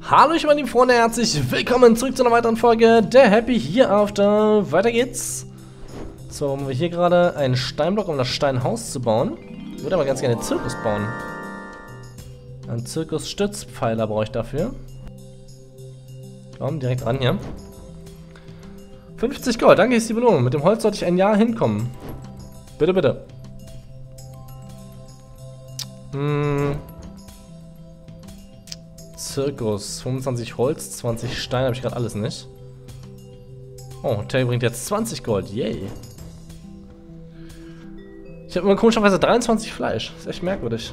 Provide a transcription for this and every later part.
Hallo ich meine lieben Freunde, herzlich willkommen zurück zu einer weiteren Folge der Happy hier After. Weiter geht's. So, haben wir hier gerade einen Steinblock, um das Steinhaus zu bauen. Ich würde aber ganz gerne einen Zirkus bauen. Einen Zirkusstützpfeiler brauche ich dafür. Komm, direkt ran hier. 50 Gold, danke, ist die Belohnung. Mit dem Holz sollte ich ein Jahr hinkommen. Bitte, bitte. Zirkus, 25 Holz, 20 Steine, habe ich gerade alles nicht. Oh, Hotel bringt jetzt 20 Gold, yay. Ich habe immer komischerweise 23 Fleisch, ist echt merkwürdig.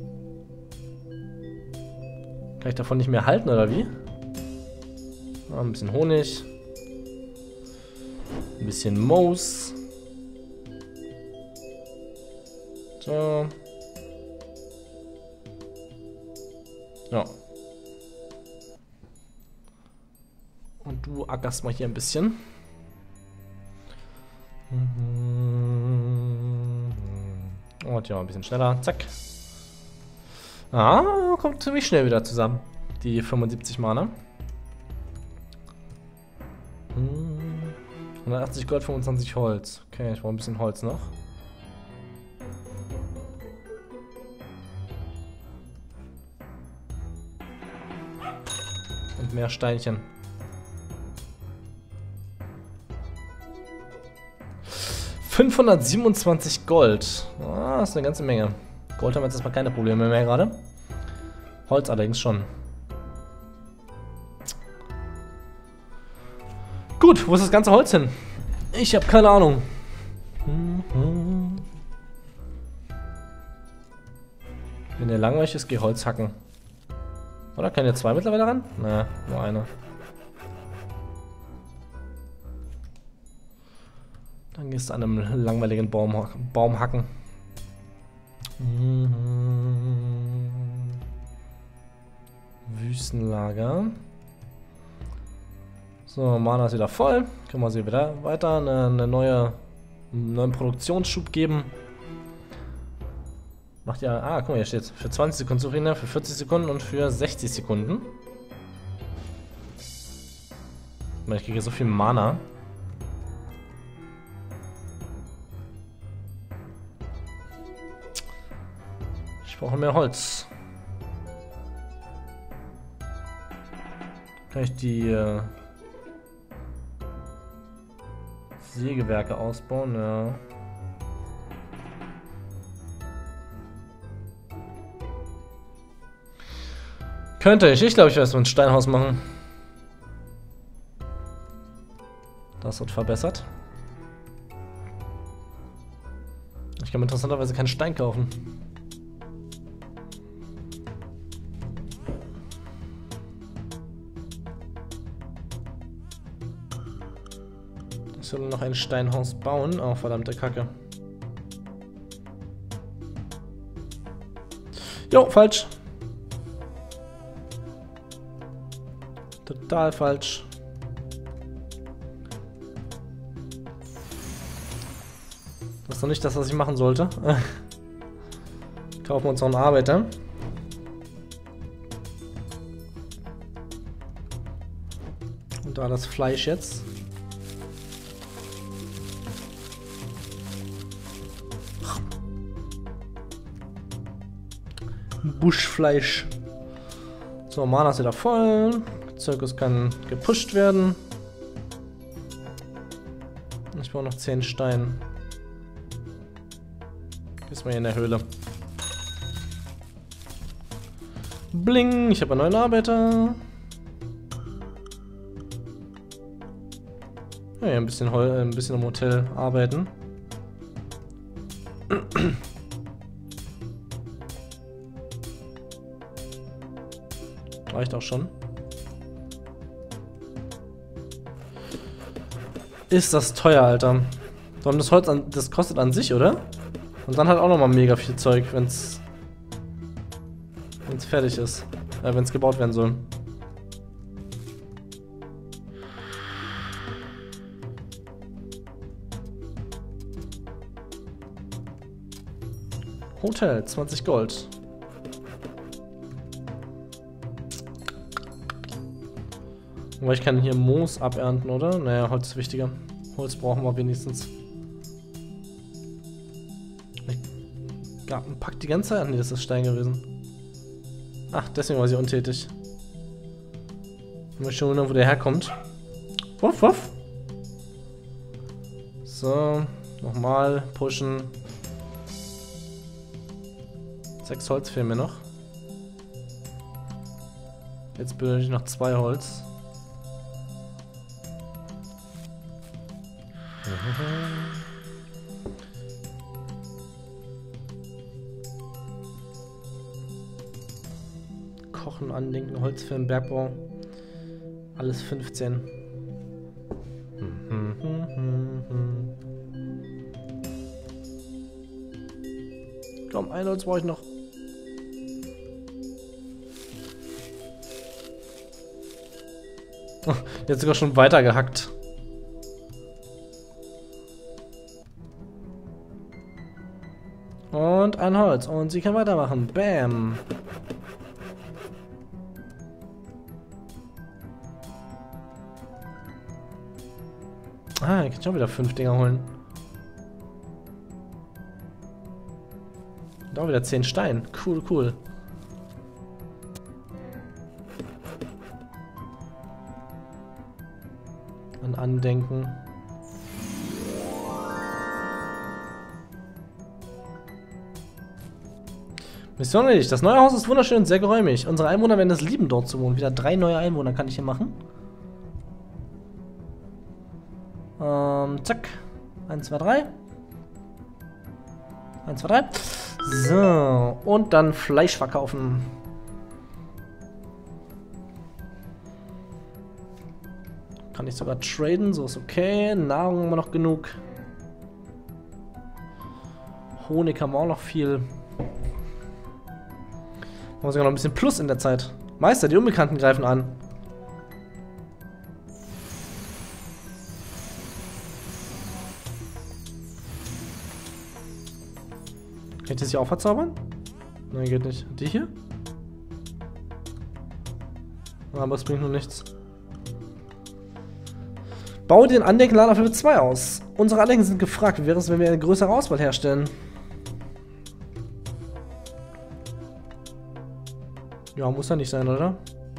Kann ich davon nicht mehr halten, oder wie? Ah, ein bisschen Honig. Ein bisschen Moos. So. Ja. Und du ackerst mal hier ein bisschen. Und ja, ein bisschen schneller. Zack. Ah, kommt ziemlich schnell wieder zusammen. Die 75 Mana. 180 Gold, 25 Holz. Okay, ich brauche ein bisschen Holz noch. Und mehr Steinchen. 527 Gold. Ah, das ist eine ganze Menge. Gold haben wir jetzt erstmal keine Probleme mehr gerade. Holz allerdings schon. Gut, wo ist das ganze Holz hin? Ich habe keine Ahnung. Wenn der langweilig ist, geh Holz hacken. Oder können jetzt zwei mittlerweile ran? Naja, nur eine. Dann gehst du an einem langweiligen Baum hacken. Wüstenlager. So, Mana ist wieder voll. Können wir sie wieder weiter einen neuen Produktionsschub geben. Macht ja. Ah, guck mal, hier steht für 20 Sekunden Zufriedener, für 40 Sekunden und für 60 Sekunden. Ich kriege so viel Mana. Ich brauche mehr Holz. Kann ich die Sägewerke ausbauen? Ja. Könnte ich. Ich glaube, ich werde so ein Steinhaus machen. Das wird verbessert. Ich kann mir interessanterweise keinen Stein kaufen. Ich soll noch ein Steinhaus bauen. Oh, verdammte Kacke. Jo, falsch. Total falsch. Das ist doch nicht das, was ich machen sollte. Kaufen wir uns noch einen Arbeiter. Und da das Fleisch jetzt. Buschfleisch. So, Mana ist wieder voll. Zirkus kann gepusht werden. Ich brauche noch 10 Steine. Ist mal hier in der Höhle. Bling, ich habe einen neuen Arbeiter. Ja, ein bisschen im Hotel arbeiten. Reicht auch schon. Ist das teuer, Alter. Warum das Holz das kostet an sich, oder? Und dann halt auch nochmal mega viel Zeug, wenn's fertig ist. Wenn's gebaut werden soll. Hotel, 20 Gold. Aber ich kann hier Moos abernten, oder? Naja, Holz ist wichtiger. Holz brauchen wir wenigstens. Packt die ganze Zeit? Nee, das ist Stein gewesen. Ach, deswegen war sie untätig. Ich muss schon wundern, wo der herkommt. Wuff, wuff. So, nochmal pushen. 6 Holz fehlen mir noch. Jetzt benötige ich noch 2 Holz. Kochen, Andenken, Holz für den Bergbau. Alles 15. Komm, ein Holz brauche ich noch. Oh, jetzt sogar schon weiter gehackt. Und ein Holz. Und sie kann weitermachen. Bam. Ah, ich kann schon wieder 5 Dinger holen. Und auch wieder 10 Stein. Cool, cool. An Andenken. Mission erledigt. Das neue Haus ist wunderschön und sehr geräumig. Unsere Einwohner werden es lieben, dort zu wohnen. Wieder 3 neue Einwohner kann ich hier machen. Zack. 1, 2, 3. 1, 2, 3. So. Und dann Fleisch verkaufen. Kann ich sogar traden, so ist okay. Nahrung haben wir noch genug. Honig haben wir auch noch viel. Haben wir sogar noch ein bisschen Plus in der Zeit. Meister, die Unbekannten greifen an. Kann ich das hier auch verzaubern? Nein, geht nicht. Die hier? Aber es bringt nur nichts. Baue den Andenkenladen auf Level 2 aus. Unsere Andenken sind gefragt. Wie wäre es, wenn wir eine größere Auswahl herstellen? Ja, muss ja nicht sein, oder?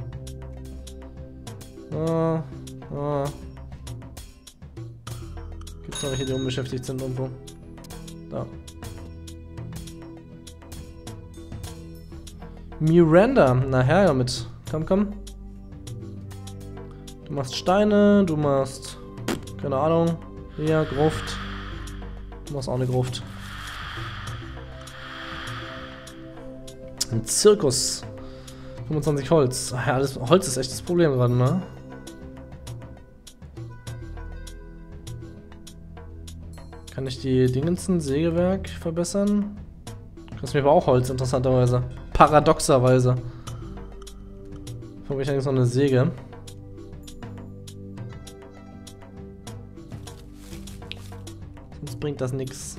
Gibt's noch welche, die unbeschäftigt sind irgendwo? Da. Miranda. Nachher damit. Komm, komm. Du machst Steine, du machst... Keine Ahnung. Hier, Gruft. Du machst auch eine Gruft. Ein Zirkus. 25 Holz. Ach ja, alles, Holz ist echt das Problem gerade, ne? Kann ich die Dingensen Sägewerk verbessern? Kostet mir aber auch Holz, interessanterweise. Paradoxerweise. Habe ich eigentlich noch eine Säge. Sonst bringt das nichts.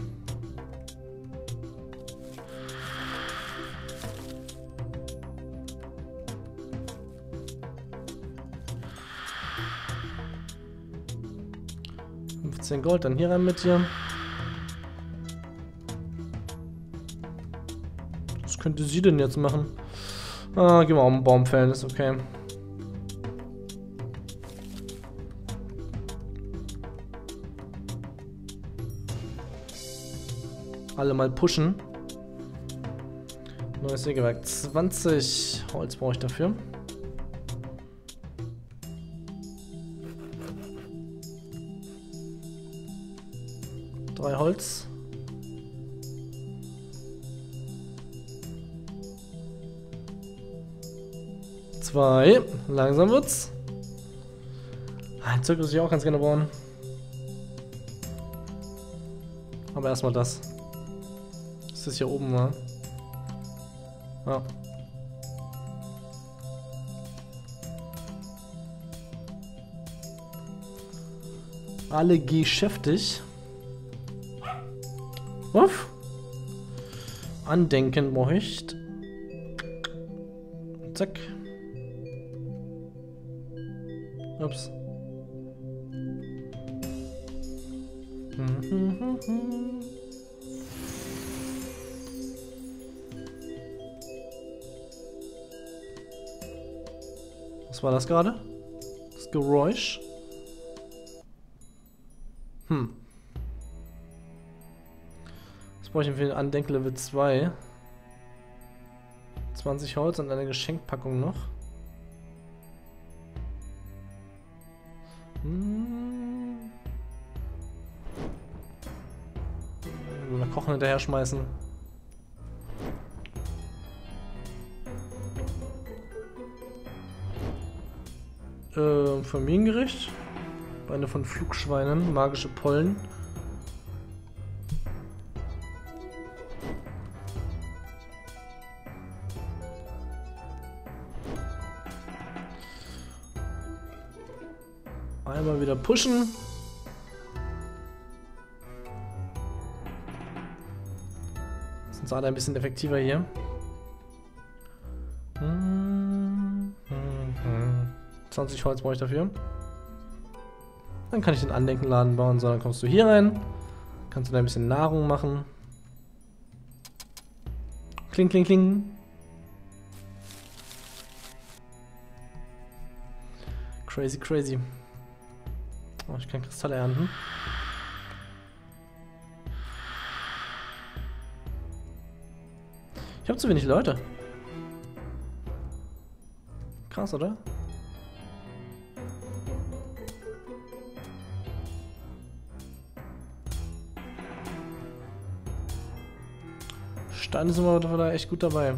Gold, dann hier rein mit dir. Was könnte sie denn jetzt machen? Ah, gehen wir auch einen Baum fällen, ist okay. Alle mal pushen. Neues Sägewerk. 20 Holz brauche ich dafür. Holz. Zwei. Langsam wird's. Ein Zirkus würde ich auch ganz gerne bauen. Aber erstmal das. Ist das hier oben, ne? Ja. Alle geschäftig. Uff. Andenken möcht. Zack. Ups. Was war das gerade? Das Geräusch? Was brauche ich denn für ein Andenken-Level 2? 20 Holz und eine Geschenkpackung noch. Mal Kochen hinterher schmeißen. Familiengericht. Beine von Flugschweinen, magische Pollen. Einmal wieder pushen. Sind alle ein bisschen effektiver hier. 20 Holz brauche ich dafür. Dann kann ich den Andenkenladen bauen. So, dann kommst du hier rein. Kannst du da ein bisschen Nahrung machen. Kling, kling, kling. Crazy, crazy. Oh, ich kann Kristalle ernten. Ich habe zu wenig Leute. Krass, oder? Steine sind wir da echt gut dabei.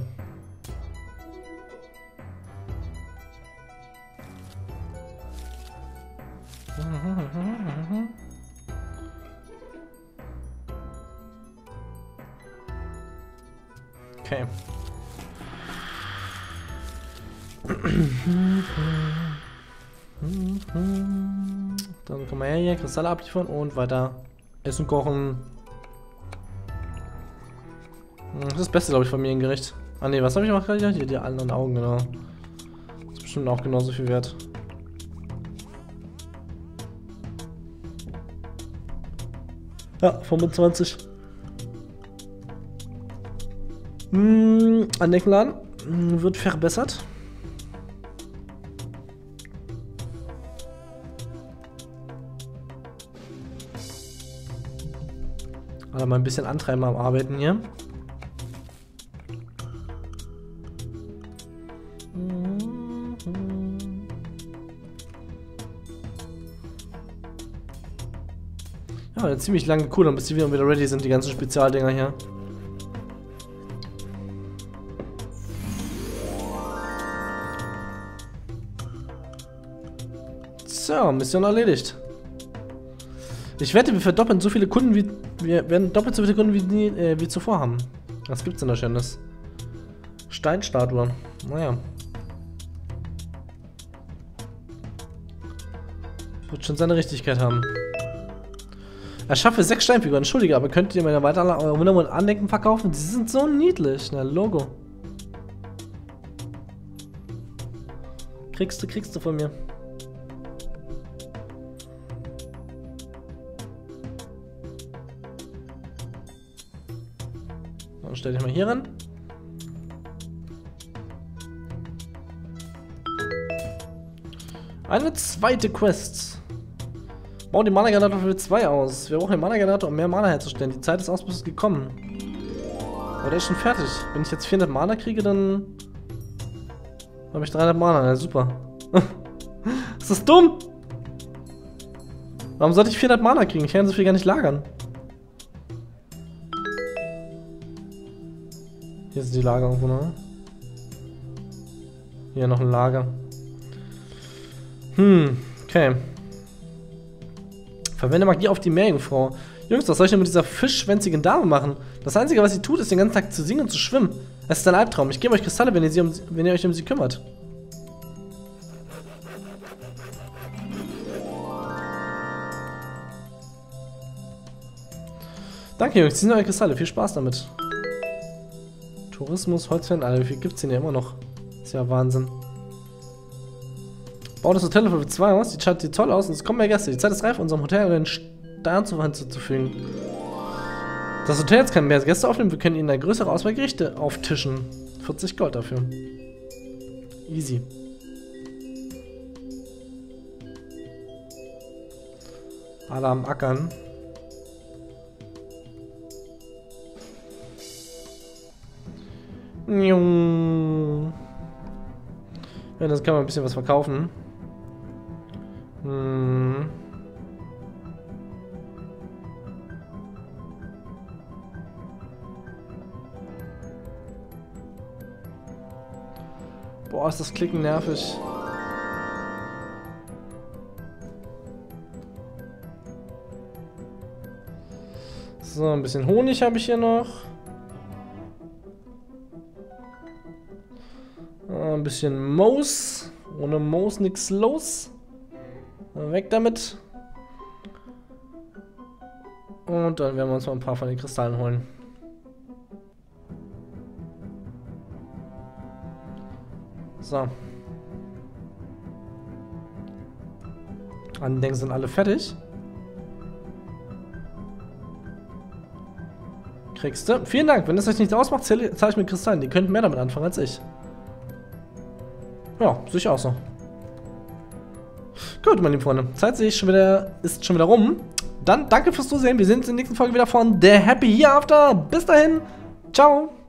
Okay. Dann kommen wir her hier, Kristalle abliefern und weiter essen, kochen. Das ist das Beste, glaube ich, Familiengericht. Ah ne, was habe ich gemacht gerade? Hier die anderen Augen, genau. Das ist bestimmt auch genauso viel wert. Ja, 25. Andenkenladen wird verbessert. Also mal ein bisschen antreiben am Arbeiten hier. Ja, eine ziemlich lange Cooldown, bis die wieder ready sind, die ganzen Spezialdinger hier. So, Mission erledigt. Ich wette, wir verdoppeln so viele Kunden wie... Wir werden doppelt so viele Kunden wie zuvor haben. Was gibt's denn da Schönes? Steinstatue. Naja. Wird schon seine Richtigkeit haben. Erschaffe 6 Steinfiguren. Entschuldige, aber könnt ihr meine weiter eure wunderbaren Andenken verkaufen? Die sind so niedlich. Na, Logo. Kriegst du von mir. Dann stell dich mal hier ran. Eine zweite Quest. Bau den Mana-Generator für 2 aus. Wir brauchen den Mana-Generator, um mehr Mana herzustellen. Die Zeit des Ausbruchs ist gekommen. Aber der ist schon fertig. Wenn ich jetzt 400 Mana kriege, dann habe ich 300 Mana. Ja, super. Ist das dumm? Warum sollte ich 400 Mana kriegen? Ich kann so viel gar nicht lagern. Hier ist die Lager irgendwo noch. Hier noch ein Lager. Okay. Verwende Magie auf die Meerjungfrau. Jungs, was soll ich denn mit dieser fischschwänzigen Dame machen? Das Einzige, was sie tut, ist den ganzen Tag zu singen und zu schwimmen. Es ist ein Albtraum. Ich gebe euch Kristalle, wenn ihr euch um sie kümmert. Danke, Jungs. Die sind eure Kristalle. Viel Spaß damit. Tourismus, Holzfällen, Alter, wie viel gibt's denn ja immer noch? Ist ja Wahnsinn. Bau das Hotel für 2 aus. Die schaut toll aus und es kommen mehr Gäste. Die Zeit ist reif, unserem Hotel einen Stern hinzuzufügen. Das Hotel jetzt kann mehr Gäste aufnehmen. Wir können ihnen eine größere Auswahl Gerichte auftischen. 40 Gold dafür. Easy. Alle am Ackern. Ja, das kann man ein bisschen was verkaufen. Boah, ist das Klicken nervig. So, ein bisschen Honig habe ich hier noch. Ein bisschen Moos. Ohne Moos nichts los. Weg damit. Und dann werden wir uns mal ein paar von den Kristallen holen. So. Andenken sind alle fertig. Kriegst du. Vielen Dank. Wenn es euch nichts ausmacht, zahle ich mit Kristallen. Die könnten mehr damit anfangen als ich. Ja, sehe ich auch so. Gut, meine lieben Freunde. Zeit ist schon wieder rum. Dann danke fürs Zusehen. Wir sehen uns in der nächsten Folge wieder von The Happy Hereafter. Bis dahin. Ciao.